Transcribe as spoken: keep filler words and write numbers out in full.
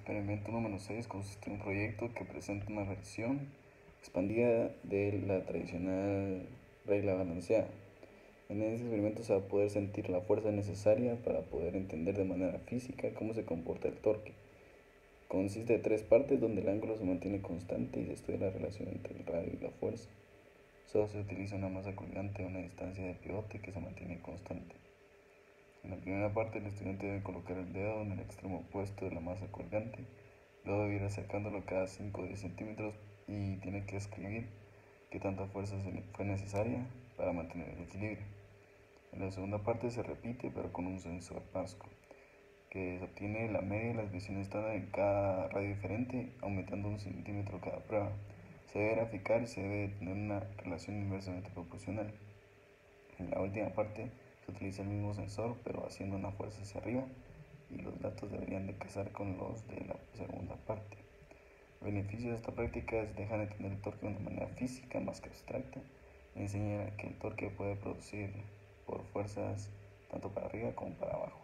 experimento número seis consiste en un proyecto que presenta una versión expandida de la tradicional regla balanceada. En este experimento se va a poder sentir la fuerza necesaria para poder entender de manera física cómo se comporta el torque. Consiste de tres partes donde el ángulo se mantiene constante y se estudia la relación entre el radio y la fuerza. Solo se utiliza una masa colgante a una distancia de pivote que se mantiene constante. En la primera parte, el estudiante debe colocar el dedo en el extremo opuesto de la masa colgante, luego debe ir acercándolo cada cinco o diez centímetros y tiene que escribir qué tanta fuerza fue necesaria para mantener el equilibrio. En la segunda parte se repite, pero con un sensor Pasco, que se obtiene la media y las visiones estándar en cada radio diferente, aumentando un centímetro cada prueba. Se debe graficar y se debe tener una relación inversamente proporcional. En la última parte se utiliza el mismo sensor, pero haciendo una fuerza hacia arriba, y los datos deberían de casar con los de la segunda parte. El beneficio de esta práctica es dejar de entender el torque de una manera física más que abstracta, y enseñar que el torque puede producir por fuerzas tanto para arriba como para abajo.